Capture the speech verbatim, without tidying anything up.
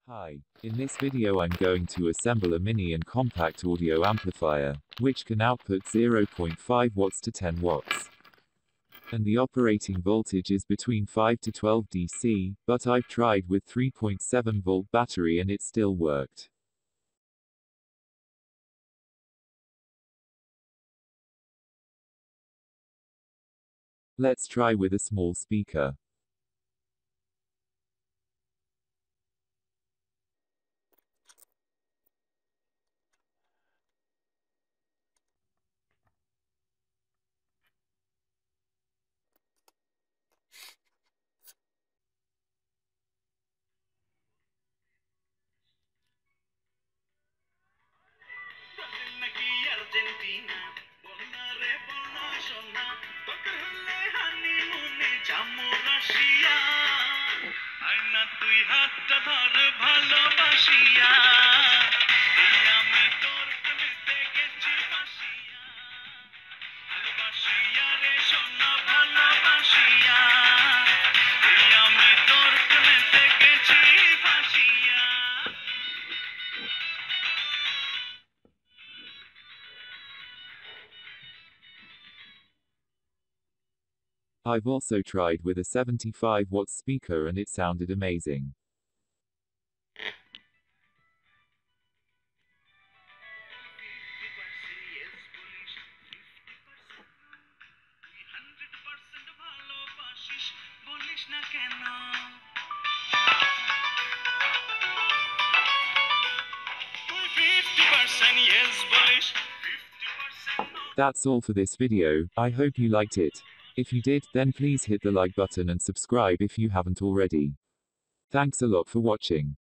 Hi, in this video I'm going to assemble a mini and compact audio amplifier, which can output zero point five watts to ten watts. And the operating voltage is between five to twelve D C, but I've tried with three point seven volt battery and it still worked. Let's try with a small speaker. I've also tried with a seventy-five watt speaker and it sounded amazing. That's all for this video. I hope you liked it. If you did, then please hit the like button and subscribe if you haven't already. Thanks a lot for watching.